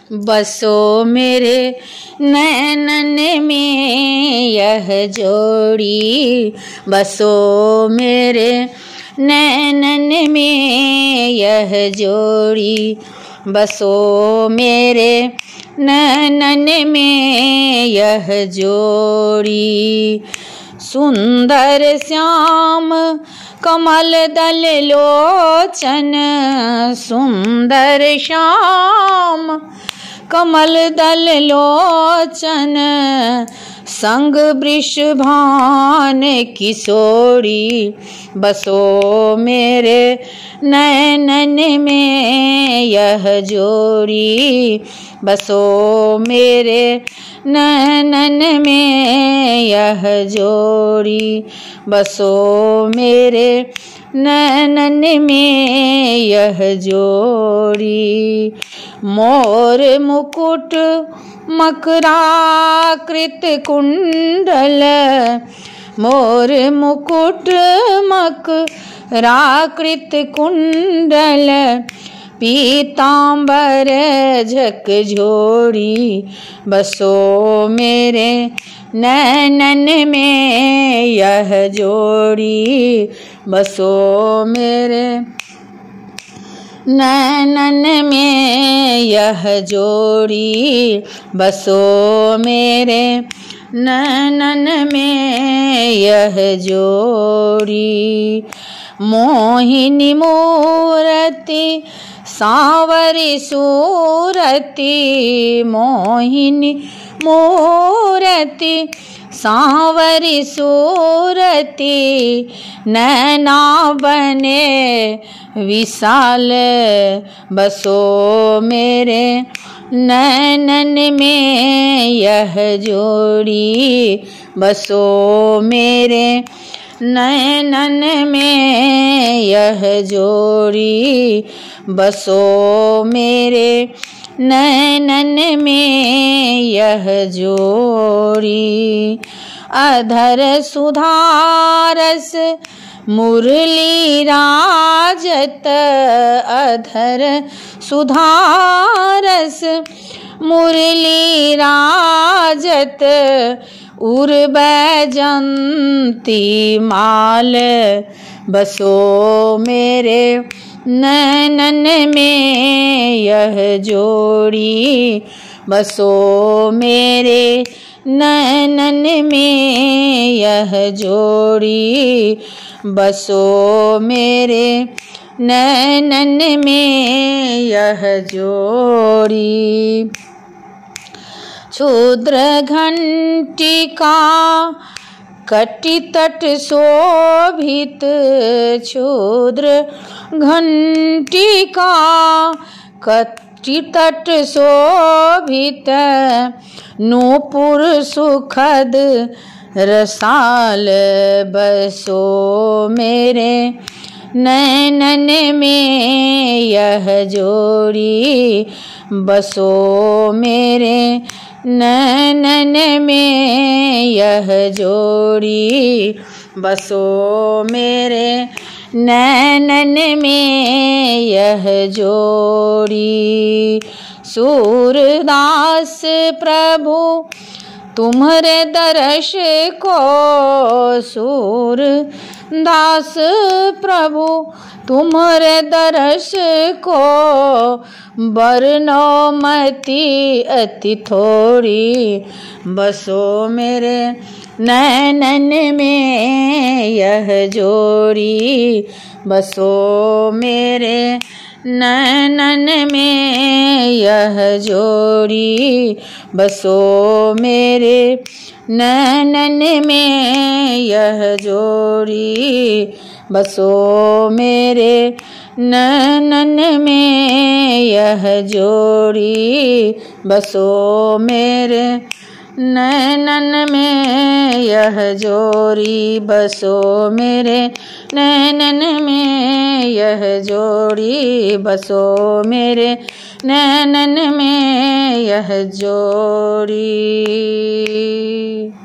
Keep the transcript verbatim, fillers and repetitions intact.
बसो मेरे नैनन में यह जोड़ी, बसो मेरे नैनन में यह जोड़ी, बसो मेरे नैनन में यह जोड़ी। सुंदर श्याम कमल दल लोचन, सुंदर श्याम कमल दल लोचन, संग वृषभान किशोरी, बसो मेरे नैनन में यह जोड़ी, बसो मेरे नैनन में यह जोड़ी, बसो मेरे नैनन में यह जोड़ी। मोर मुकुट मकराकृत कुंडल, मोर मुकुट मकराकृत कुंडल, पीतांबर झकझोरी, बसो मेरे नैनन में यह जोड़ी, बसो मेरे नैनन में यह जोड़ी, बसो मेरे नैनन में यह जोड़ी। मोहिनी मूरति सांवरी सूरति, मोहिनी मूरति सांवरी सूरति, नैना बने विशाल, बसो मेरे नैनन में यह जोड़ी, बसो मेरे नैनन में यह जोड़ी, बसो मेरे नैनन में यह जोड़ी। अधर सुधारस मुरली राजत, अधर सुधारस मुरली राजत, उर बैजंती माल, बसो मेरे नैनन में यह जोड़ी, बसो मेरे नैनन में यह जोड़ी, बसो मेरे नैनन में यह जोड़ी। क्षुद्र घंटिका कटी तट शोभित, क्षुद्र घंटिका कटी तट शोभित, नूपुर सुखद रसाल, बसो मेरे नैनन में यह जोड़ी, बसो मेरे नैनन में यह जोड़ी, बसो मेरे नैनन में यह जोड़ी। सूरदास प्रभु तुम्हारे दर्श को, सूरदास प्रभु तुम्हारे दर्श को, बरनो मति अति थोड़ी, बसो मेरे नैनन में यह जोड़ी, बसो मेरे नैनन में यह जोड़ी, बसो मेरे नैनन में यह जोड़ी, बसो मेरे नैनन में यह जोड़ी, बसो मेरे नैनन में यह जोड़ी, बसो मेरे नैनन में यह जोड़ी, बसो मेरे नैनन में यह जोड़ी।